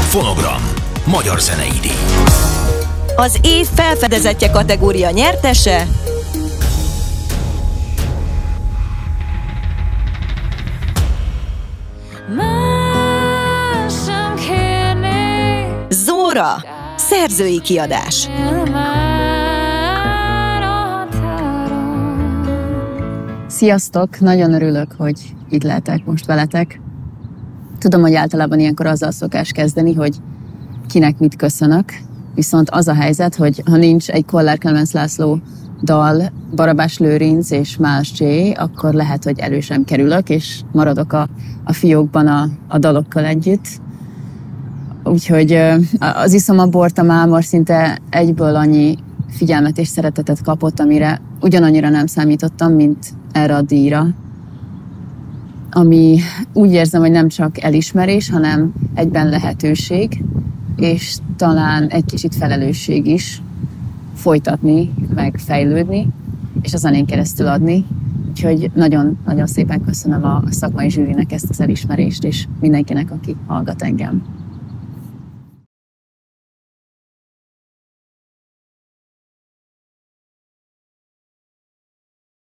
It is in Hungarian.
Fonogram. Magyar zenei díj. Az év felfedezettje kategória nyertese Zóra. Szerzői kiadás. Sziasztok! Nagyon örülök, hogy itt lehetek most veletek. Tudom, hogy általában ilyenkor azzal szokás kezdeni, hogy kinek mit köszönök, viszont az a helyzet, hogy ha nincs egy Kollár Klemenc László dal, Barabás Lőrinc és más J, akkor lehet, hogy elő sem kerülök, és maradok a fiókban a dalokkal együtt. Úgyhogy az Iszom a bort, a mámor szinte egyből annyi figyelmet és szeretetet kapott, amire ugyanannyira nem számítottam, mint erre a díjra. Ami úgy érzem, hogy nem csak elismerés, hanem egyben lehetőség, és talán egy kicsit felelősség is folytatni, meg fejlődni, és a zenén keresztül adni. Úgyhogy nagyon-nagyon szépen köszönöm a szakmai zsűrinek ezt az elismerést, és mindenkinek, aki hallgat engem.